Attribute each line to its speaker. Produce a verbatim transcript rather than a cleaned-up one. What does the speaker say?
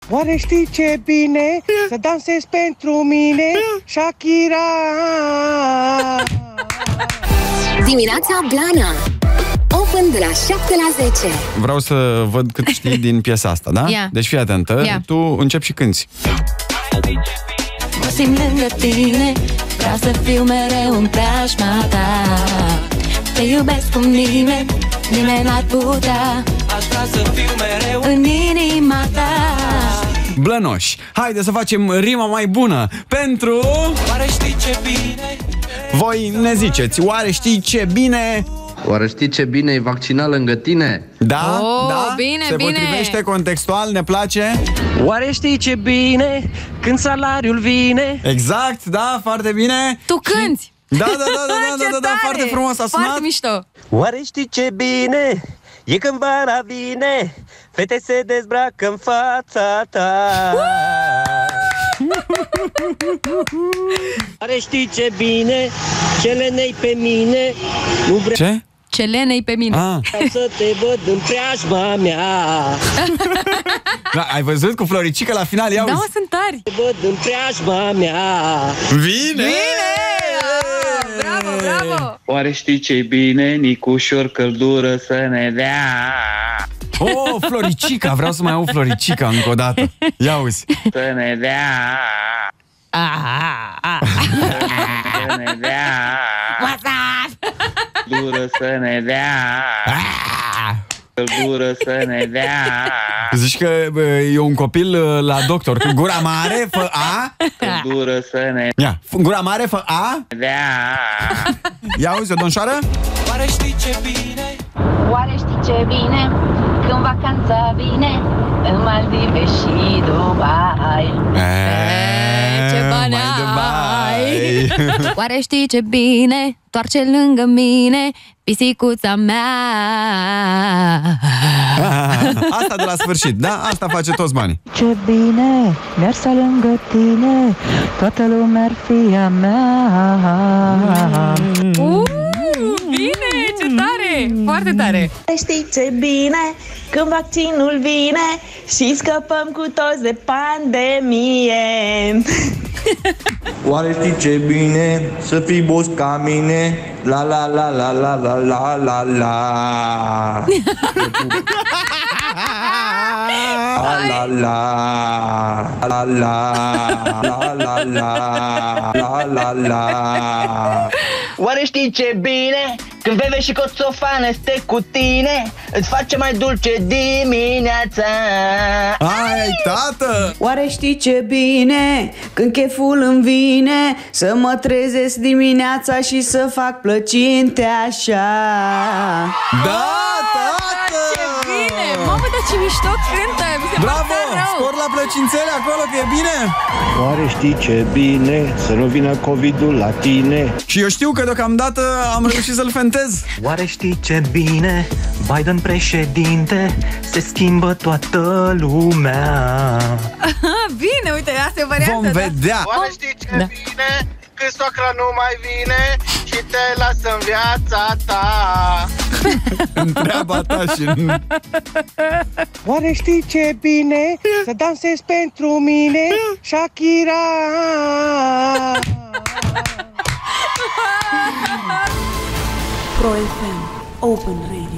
Speaker 1: Oare știi ce bine să dansezi pentru mine, Shakira?
Speaker 2: Dimineața Blana Open de la șapte la zece.
Speaker 3: Vreau să văd cât știi din piesa asta, da?
Speaker 4: Yeah.
Speaker 3: Deci fii atentă,
Speaker 4: Yeah.
Speaker 3: tu începi și cânti.
Speaker 5: Mă simt lângă tine, vreau să fiu mereu în preajma ta. Te iubesc cum nimeni, nimeni n-ar putea.
Speaker 6: Aș vrea să fiu mereu
Speaker 5: în inima ta.
Speaker 3: Blănoși, haide să facem rima mai bună pentru...
Speaker 6: Oare știi ce bine?
Speaker 3: Voi ne ziceți, oare știi ce bine...
Speaker 7: Oare știi ce bine e vaccinat lângă tine?
Speaker 3: Da,
Speaker 4: Oh,
Speaker 3: da,
Speaker 4: bine,
Speaker 3: se
Speaker 4: bine.
Speaker 3: potrivește contextual, ne place.
Speaker 6: Oare știi ce bine când salariul vine?
Speaker 3: Exact, da, foarte bine.
Speaker 4: Tu cânti.
Speaker 3: Da, da, da, da, da,
Speaker 4: Ce
Speaker 3: da, da,
Speaker 4: tare!
Speaker 3: foarte frumos a sunat.
Speaker 4: Foarte mișto.
Speaker 6: Oare știi ce bine e când vara vine, fete se dezbracă în fața ta? Oare știi ce bine ce lenei pe mine, nu vreau
Speaker 3: Ce?
Speaker 4: Ce lenei pe mine.
Speaker 3: Ah.
Speaker 6: să te văd în preajma mea.
Speaker 3: Da, ai văzut cu Floricica la final, ia
Speaker 4: Da, mă,
Speaker 3: uzi.
Speaker 4: sunt tari.
Speaker 6: Te văd în preajma mea.
Speaker 3: Vine!
Speaker 4: Bine! Ah, bravo, bravo.
Speaker 8: Oare știi ce-i bine, Nicușor, căldură să ne dea?
Speaker 3: Oh, Floricica, vreau să mai aud Floricica încă o dată. Ia uzi.
Speaker 8: Să ne dea,
Speaker 4: Ah, ah, ah.
Speaker 8: să ne dea,
Speaker 4: What's up?
Speaker 8: căldură să ne dea, căldură să ne dea,
Speaker 3: Zici că bă, e un copil uh, la doctor. Cu gura mare, fă A.
Speaker 8: căldură să ne
Speaker 3: Ia, f- gura mare, fă A.
Speaker 8: dea.
Speaker 3: Ia uzi, o domnișoară.
Speaker 6: Oare știi ce bine?
Speaker 9: Oare știi ce bine când vacanța vine în Maldive și Dubai?
Speaker 3: E,
Speaker 4: Ce bani
Speaker 3: mai
Speaker 4: ai?
Speaker 3: Dubai.
Speaker 5: Oare știi ce bine toarce lângă mine pisicuța mea?
Speaker 3: Asta de la sfârșit, da? Asta face toți banii.
Speaker 10: Ce bine mi-ar sta lângă tine, toată lumea ar fi a mea.
Speaker 4: Uh, bine, ce tare. Foarte tare.
Speaker 9: Știi ce bine când vaccinul vine și scăpăm cu toți de pandemie?
Speaker 11: Oare știi ce bine să fii boss ca mine? La la la la la la la la la. La la la la la la la la la la.
Speaker 1: Oare știi ce bine când Veve și Coțofană este cu tine, îți face mai dulce dimineața?
Speaker 3: Ai, tată!
Speaker 10: Oare știi ce bine când cheful îmi vine să mă trezesc dimineața și să fac plăcinte așa?
Speaker 3: Da, tată!
Speaker 4: Ce bine. Mamă, dar ce mișto cântă. Mi se
Speaker 3: Bravo!
Speaker 4: pare rău.
Speaker 3: Spor la plăcințele acolo, că e bine!
Speaker 11: Oare știi ce bine să nu vină COVID-ul la tine?
Speaker 3: Și eu știu că deocamdată am reușit să-l fentez.
Speaker 6: Oare știi ce bine Biden președinte, se schimbă toată lumea.
Speaker 4: Bine, uite, asta e o variantă.
Speaker 3: Vom
Speaker 4: da.
Speaker 3: vedea!
Speaker 1: Oare știi ce
Speaker 4: Da.
Speaker 1: bine când soacra nu mai vine și te lasă în viața ta?
Speaker 3: În treaba ta și în...
Speaker 1: Oare știi ce bine să dansezi pentru mine, Shakira?
Speaker 10: Pro F M Open Radio.